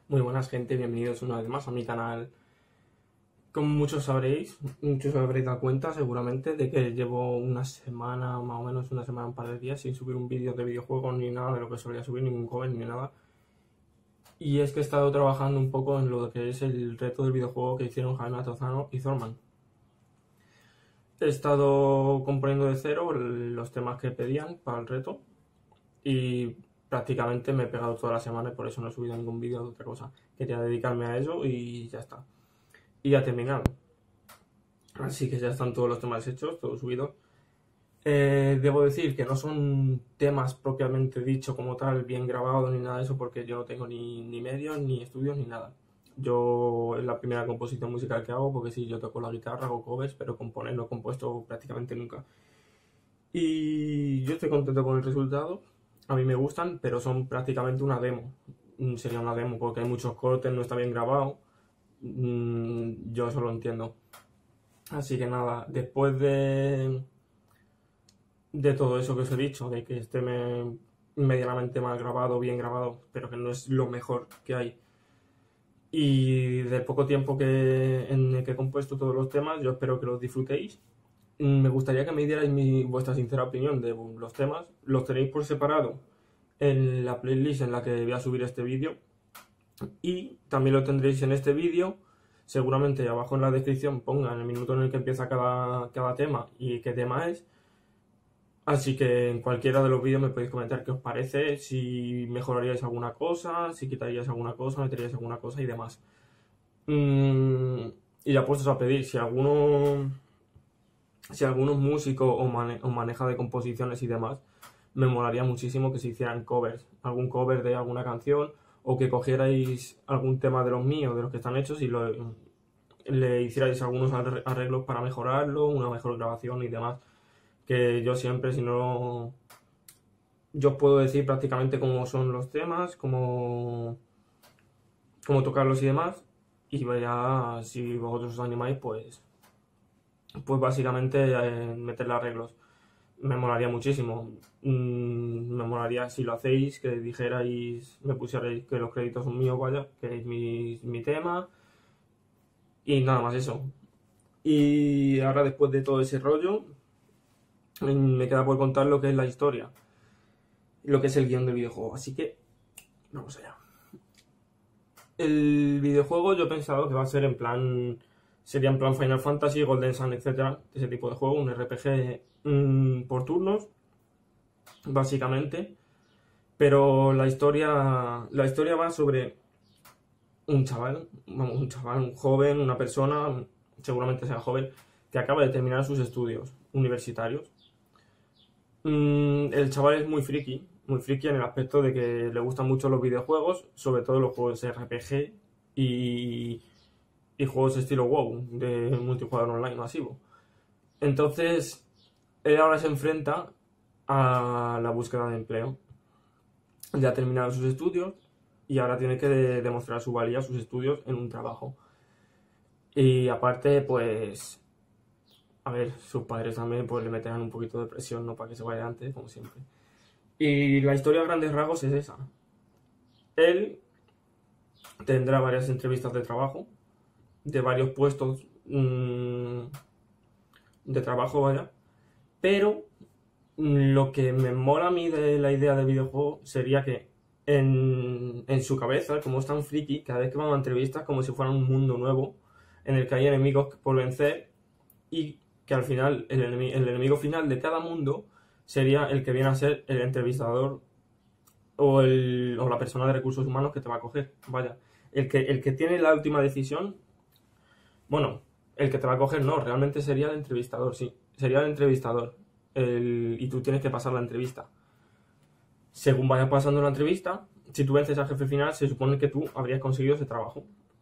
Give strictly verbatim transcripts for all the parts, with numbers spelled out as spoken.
Muy buenas gente, bienvenidos una vez más a mi canal. Como muchos sabréis, muchos os habréis dado cuenta seguramente de que llevo una semana, más o menos una semana, un par de días sin subir un vídeo de videojuegos ni nada de lo que solía subir, ningún cover ni nada. Y es que he estado trabajando un poco en lo que es el reto del videojuego que hicieron Jaime Altozano y Zorman. He estado componiendo de cero los temas que pedían para el reto y prácticamente me he pegado toda la semana y por eso no he subido ningún vídeo de otra cosa. Quería dedicarme a eso y ya está. Y ya he terminado. Así que ya están todos los temas hechos, todos subidos. Eh, debo decir que no son temas propiamente dicho como tal, bien grabados ni nada de eso, porque yo no tengo ni, ni medios, ni estudios, ni nada. Yo es la primera composición musical que hago, porque sí, yo toco la guitarra, hago covers, pero componer no he compuesto prácticamente nunca. Y yo estoy contento con el resultado. A mí me gustan, pero son prácticamente una demo. Mm, Sería una demo porque hay muchos cortes, no está bien grabado. Mm, Yo eso lo entiendo. Así que nada, después de, de todo eso que os he dicho, de que esté me- medianamente mal grabado, bien grabado, pero que no es lo mejor que hay, y del poco tiempo que, en el que he compuesto todos los temas, yo espero que los disfrutéis. Mm, Me gustaría que me dierais mi- vuestra sincera opinión de los temas. Los tenéis por separado en la playlist en la que voy a subir este vídeo. Y también lo tendréis en este vídeo. Seguramente abajo en la descripción pongan el minuto en el que empieza cada, cada tema y qué tema es. Así que en cualquiera de los vídeos me podéis comentar qué os parece, si mejoraríais alguna cosa, si quitaríais alguna cosa, meteríais alguna cosa y demás. Mm, y ya puestos a pedir, si alguno, si algunos músicos o, mane- o maneja de composiciones y demás, me molaría muchísimo que se hicieran covers, algún cover de alguna canción, o que cogierais algún tema de los míos, de los que están hechos, y lo, le hicierais algunos arreglos para mejorarlo, una mejor grabación y demás. Que yo siempre, si no, yo os puedo decir prácticamente cómo son los temas, cómo, cómo tocarlos y demás, y ya si vosotros os animáis, pues, pues básicamente eh, meterle arreglos. Me molaría muchísimo. Mm, me molaría si lo hacéis, que dijerais, me pusierais que los créditos son míos, vaya, que es mi, mi tema, y nada más eso. Y ahora, después de todo ese rollo, me queda por contar lo que es la historia, lo que es el guión del videojuego. Así que, vamos allá. El videojuego yo he pensado que va a ser en plan, sería en plan Final Fantasy, Golden Sun, etcétera, ese tipo de juego, un R P G mmm, por turnos, básicamente. Pero la historia, la historia va sobre un chaval, vamos, un chaval, un joven, una persona, seguramente sea joven, que acaba de terminar sus estudios universitarios. Mm, el chaval es muy friki, muy friki en el aspecto de que le gustan mucho los videojuegos, sobre todo los juegos R P G y, y juegos estilo WoW, de multijugador online masivo. Entonces, él ahora se enfrenta a la búsqueda de empleo. Ya ha terminado sus estudios y ahora tiene que de- demostrar su valía, sus estudios, en un trabajo. Y aparte, pues, a ver, sus padres también pues le meterán un poquito de presión, ¿no? Para que se vaya antes, como siempre. Y la historia a grandes rasgos es esa. Él tendrá varias entrevistas de trabajo, de varios puestos mmm, de trabajo, vaya. Pero mm, lo que me mola a mí de la idea del videojuego sería que en, en su cabeza, como es tan friki, cada vez que van a entrevistas como si fuera un mundo nuevo en el que hay enemigos por vencer y que al final el, enemi- el enemigo final de cada mundo sería el que viene a ser el entrevistador o, el, o la persona de recursos humanos que te va a coger. Vaya, el que, el que tiene la última decisión, bueno, el que te va a coger no, realmente sería el entrevistador, sí, sería el entrevistador. El, y tú tienes que pasar la entrevista. Según vaya pasando la entrevista, si tú vences al jefe final, se supone que tú habrías conseguido ese trabajo.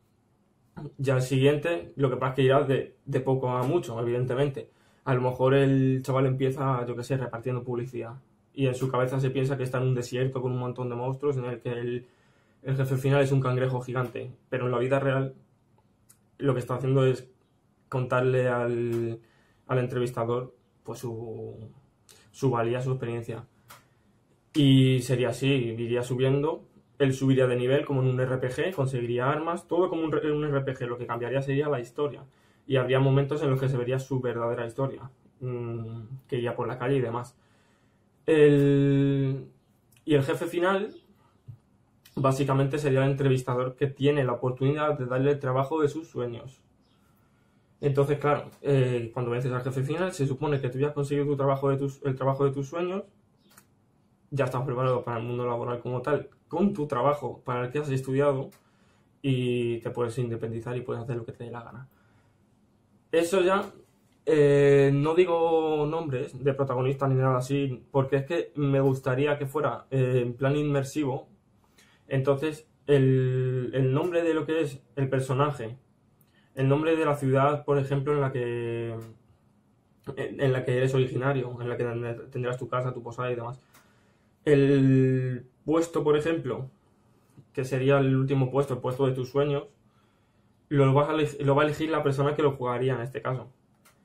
Ya el siguiente, lo que pasa es que irá de, de poco a mucho, evidentemente. A lo mejor el chaval empieza, yo que sé, repartiendo publicidad. Y en su cabeza se piensa que está en un desierto con un montón de monstruos en el que el, el jefe final es un cangrejo gigante. Pero en la vida real lo que está haciendo es contarle al, al entrevistador pues su, su valía, su experiencia. Y sería así, iría subiendo Él subiría de nivel como en un R P G, conseguiría armas, todo como un, un R P G. Lo que cambiaría sería la historia. Y habría momentos en los que se vería su verdadera historia, mmm, que iría por la calle y demás. El... Y el jefe final, básicamente sería el entrevistador que tiene la oportunidad de darle el trabajo de sus sueños. Entonces, claro, eh, cuando vences al jefe final, se supone que tú ya has conseguido tu trabajo de tus, el trabajo de tus sueños, ya estás preparado para el mundo laboral como tal, con tu trabajo para el que has estudiado, y te puedes independizar y puedes hacer lo que te dé la gana. Eso ya, eh, no digo nombres de protagonistas ni nada así, porque es que me gustaría que fuera eh, en plan inmersivo. Entonces, el, el nombre de lo que es el personaje, el nombre de la ciudad, por ejemplo, en la que en la que eres originario, en la que tendrás tu casa, tu posada y demás. El puesto, por ejemplo, que sería el último puesto, el puesto de tus sueños, lo, vas a elegir, lo va a elegir la persona que lo jugaría en este caso.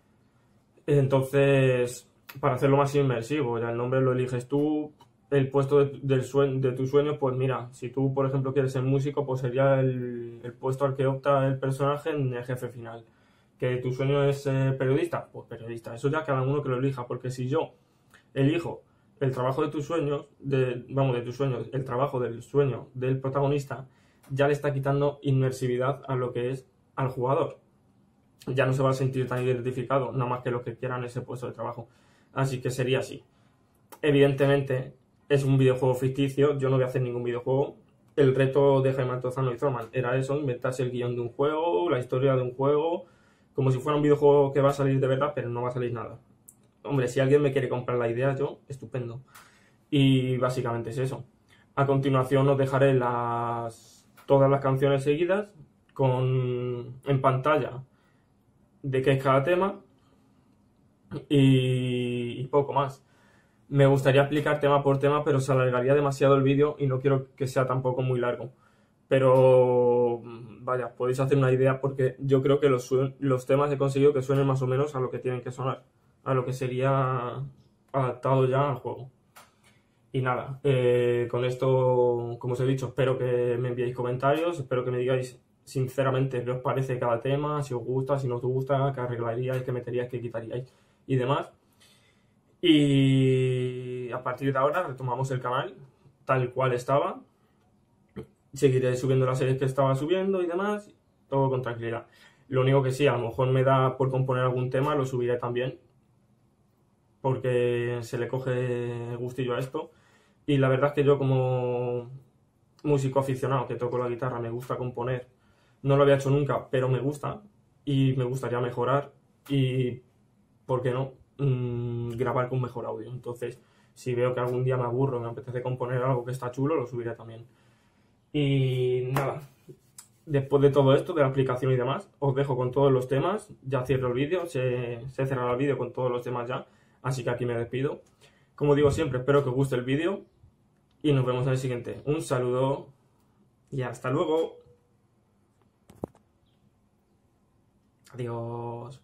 Entonces, para hacerlo más inmersivo, ya el nombre lo eliges tú, el puesto de, del sueño, de tus sueños, pues mira, si tú, por ejemplo, quieres ser músico, pues sería el, el puesto al que opta el personaje en el jefe final. ¿Que tu sueño es eh, periodista? Pues periodista. Eso ya cada uno que lo elija, porque si yo elijo el trabajo de tus sueños, de, vamos, de tus sueños, el trabajo del sueño del protagonista, ya le está quitando inmersividad a lo que es al jugador. Ya no se va a sentir tan identificado, nada más que los que quieran ese puesto de trabajo. Así que sería así. Evidentemente, es un videojuego ficticio, yo no voy a hacer ningún videojuego. El reto de Jaime Altozano y Zorman era eso, inventarse el guión de un juego, la historia de un juego, como si fuera un videojuego que va a salir de verdad, pero no va a salir nada. Hombre, si alguien me quiere comprar la idea, yo, estupendo. Y básicamente es eso. A continuación os dejaré las, todas las canciones seguidas con, en pantalla de qué es cada tema y, y poco más. Me gustaría explicar tema por tema, pero se alargaría demasiado el vídeo y no quiero que sea tampoco muy largo. Pero vaya, podéis hacer una idea porque yo creo que los, los temas he conseguido que suenen más o menos a lo que tienen que sonar, a lo que sería adaptado ya al juego. Y nada, eh, con esto, como os he dicho, espero que me enviéis comentarios, espero que me digáis sinceramente qué os parece cada tema, si os gusta, si no os gusta, qué arreglaríais, qué meteríais, qué quitaríais y demás. Y a partir de ahora retomamos el canal tal cual estaba. Seguiré subiendo las series que estaba subiendo y demás, todo con tranquilidad. Lo único que sí, a lo mejor me da por componer algún tema, lo subiré también, porque se le coge gustillo a esto. Y la verdad es que yo, como músico aficionado que toco la guitarra, me gusta componer. No lo había hecho nunca, pero me gusta y me gustaría mejorar y, ¿por qué no?, mmm, grabar con mejor audio. Entonces, si veo que algún día me aburro, me apetece componer algo que está chulo, lo subiré también. Y nada, después de todo esto, de la aplicación y demás, os dejo con todos los temas. Ya cierro el vídeo, se, se cerrará el vídeo con todos los temas ya, así que aquí me despido. Como digo siempre, espero que os guste el vídeo y nos vemos en el siguiente. Un saludo y hasta luego. Adiós.